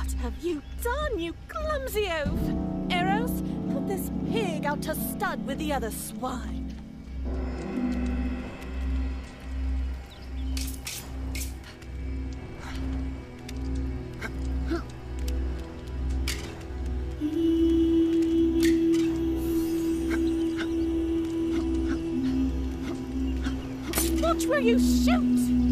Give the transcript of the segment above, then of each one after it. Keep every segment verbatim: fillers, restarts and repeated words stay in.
What have you done, you clumsy oaf? Eros, put this pig out to stud with the other swine. Watch where you shoot!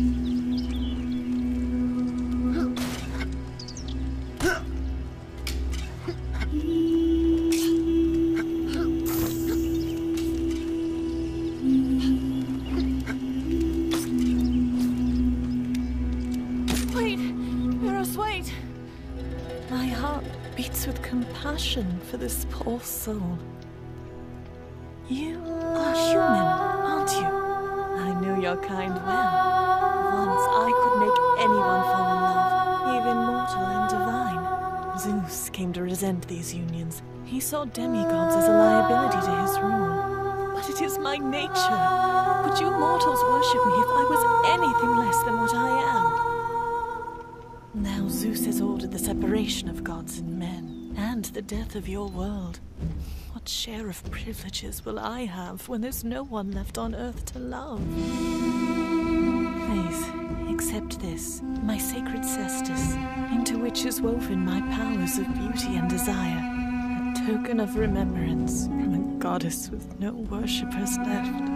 Wait, Eros, wait! My heart beats with compassion for this poor soul. You are human, aren't you? I knew your kind well. Once I could make anyone fall in love, even mortal and divine. Zeus came to resent these unions. He saw demigods as a liability to his rule. But it is my nature. Would you mortals worship me if I was anything less than what I am? Now Zeus has ordered the separation of gods and men, and the death of your world. What share of privileges will I have when there's no one left on Earth to love? Please, accept this, my sacred cestus, into which is woven my powers of beauty and desire, a token of remembrance from a goddess with no worshippers left.